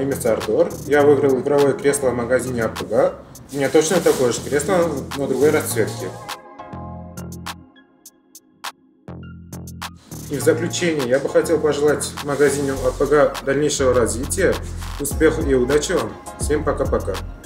моим имя Артур. Я выиграл игровое кресло в магазине АПГ. У меня точно такое же кресло, но другой расцветки. И в заключение я бы хотел пожелать магазину АПГ дальнейшего развития, успехов и удачи вам. Всем пока-пока.